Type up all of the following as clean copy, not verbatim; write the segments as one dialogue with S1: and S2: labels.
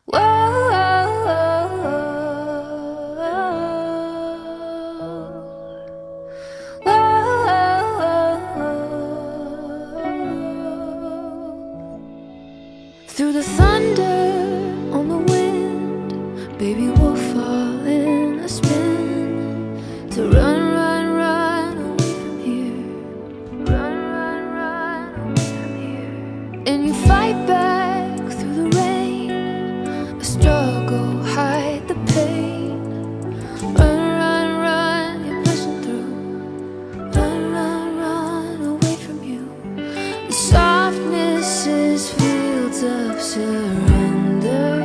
S1: Through the thunder on the wind, baby, we'll fall in a spin to run, run, run away from here. Run, run, run away from here. And you fight back through the rain, a struggle, hide the pain. Run, run, run, you're pushing through. Run, run, run away from you. The softness is fields of surrender,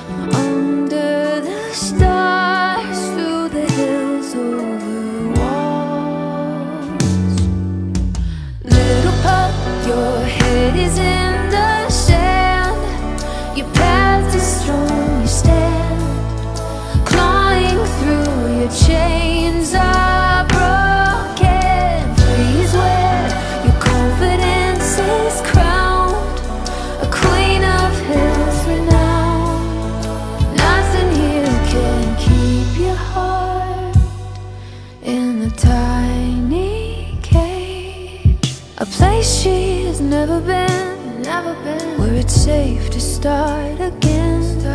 S1: under the stars, through the hills, over walls. Little pup, your head is in the sand. Your path is strong, you stand, clawing through. Your chains are broken. Freeze where your confidence is crowned, a queen of hills renowned. Nothing here can keep your heart in a tiny cage, a place she has never been, where it's safe to start again.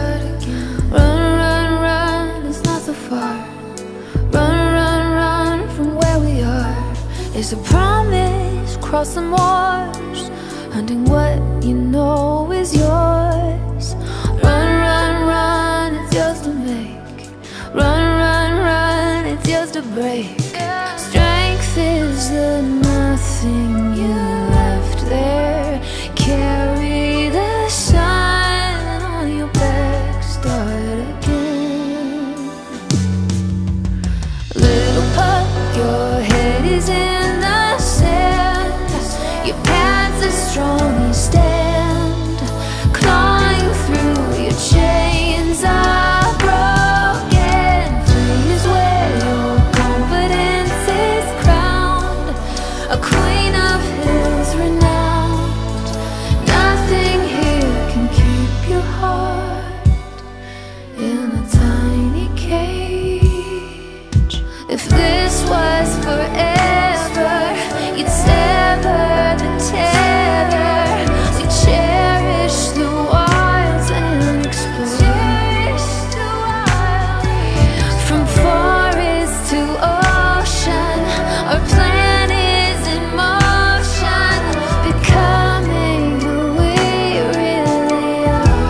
S1: Run, run, run, it's not so far. Run, run, run from where we are. It's a promise, crossing wars, hunting what you know is yours. Run, run, run, it's yours to make. Run, run, run, it's yours to break. Strength is the nothing you left there. Carry the sun on your back, start again. Little pup, your head is in the sand. Your path is strong, you stand, clawing through. Your chains are broken. Freeze where your confidence is crowned, a queen of hills renowned. Nothing here can keep your heart in a tiny cage. If this was forever, you'd sever the tether. We cherish the wilds and explore. From forest to ocean, our plan is in motion, becoming who we really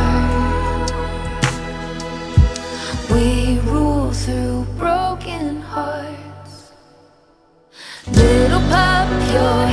S1: are. We rule through broken hearts. Little pup, your